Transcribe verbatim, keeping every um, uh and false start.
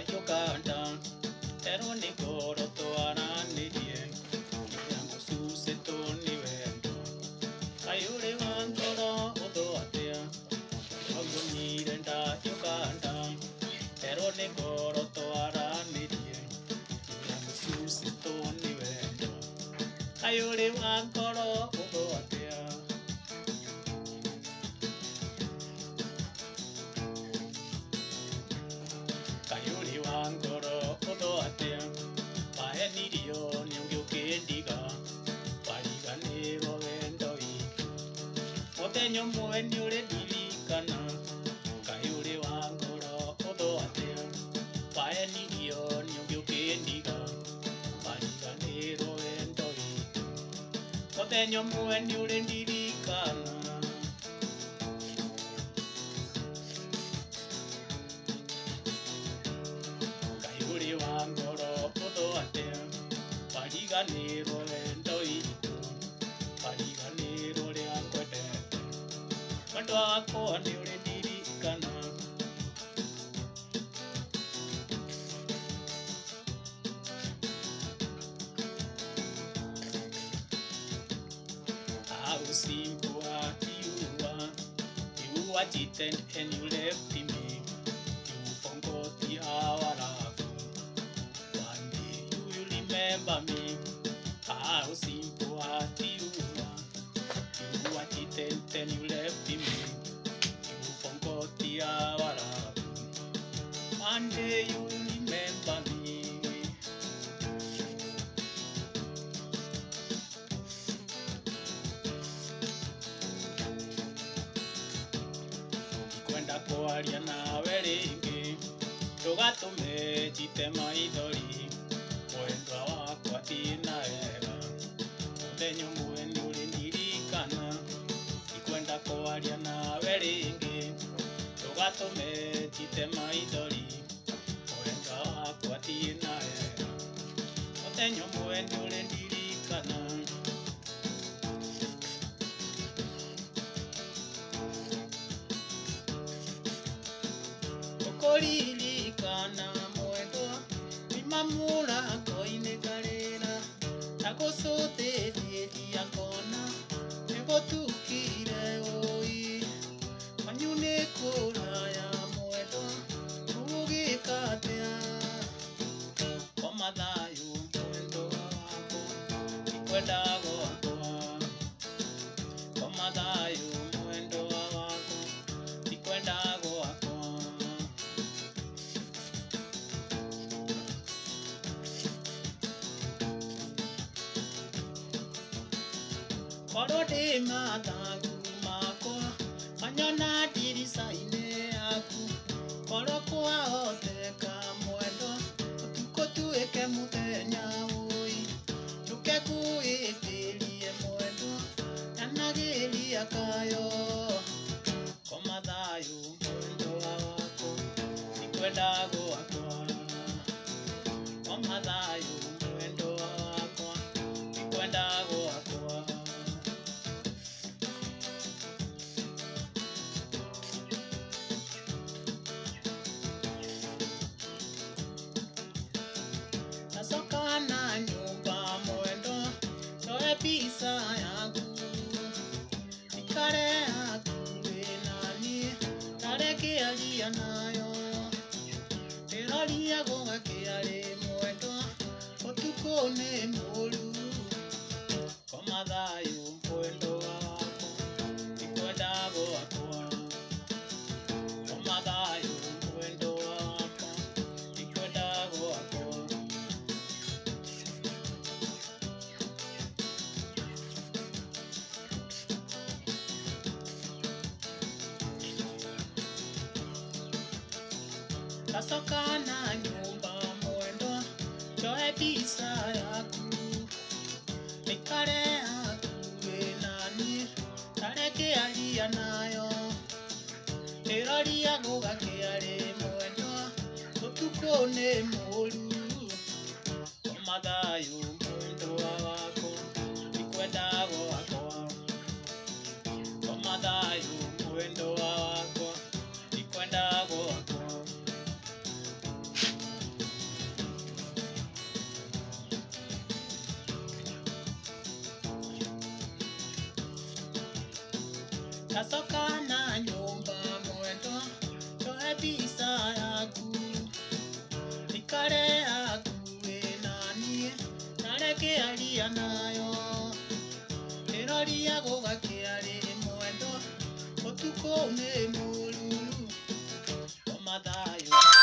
Uganda, pero ni goro toana ni dien, yango suse toni wendo. Ayure wangoro odo atea, ogo nirenda Uganda, pero ni goro toana ni dien, yango suse toni wendo. Ayure wangoro odo atea. Kayuri wangoro odo atea, pae nirio nyongyo kendiga, pariga nero wendo itu. Otenyo mwe nyure dilikana, kayuri wangoro odo atea, pae nirio nyongyo kendiga, pariga nero wendo itu. Otenyo mwe nyure dilikana. Kayuri wangoro odo atea, pariga nero wendo itu, pariga nero leakwete, wendo wako niure dirikana. How simple you are, you are cheated and you left me, you forgot the hour ago. One day you will remember me. How simple you are, you are cheated and you left me, you forgot the hour ago. One day you will remember me. Kwenda kwaria nawe ringi, ndugatume njite maithori, mwendwa wakwa tina wega, muthenya umwe niurindirikana. Ikwenda kwaria nawe ringi, ndugatume njite maithori, mwendwa wakwa tina wega, muthenya umwe niurindirikana. Ukoririkana mwendwa, nimamura koine karera, nagucuthiriria kona, nigutukire ui, wanyu ni kuraya mwendwa, ugika atia. Koma thayu mwendwa wakwa, ikwenda gwakwa. Koma thayu mwendwa wakwa, ikwenda gwakwa. Koro ndi mathagu makwa, manyona ndirica-inĩ yaku, koro kwahoteka mwendwa, ũtukũ tuĩke mũthenya ũi, njũke ngwĩtĩrie mwendwa, nyanagĩria kayo. Koma thayũ mwendwa wakwa, ikwenda gwakwa. Koma thayũ mwendwa wakwa, ikwenda gwakwa. Nacoka na nyumba mwendwa, njoe pizza yaku, ikare hakuhĩ naniĩ, ndare ngĩaria nayo. Ndĩroria gũgakĩarĩ mwendwa, ũtukũ nĩ mũru. Koma thayũ mwendwa wakwa, ikwenda gwakwa. Koma thayũ mwendwa wakwa, ikwenda gwakwa. Nacoka na nyumba mwendwa, njoe pizza yaku, ikare hakuhĩ naniĩ, ndare ngĩaria nayo. Ndĩroria gũgakĩarĩ mwendwa, ũtukũ nĩ mũru. Koma thayũ mwendwa wakwa, ikwenda gwakwa. Koma thayũ mwendwa wakwa, ikwenda gwakwa. Tacoka na nyumba mwendo toe pisa yaku ikare akuwe nanie nareke alia nayo eroria gugakiari mwendo utuko ni mururu o mathayo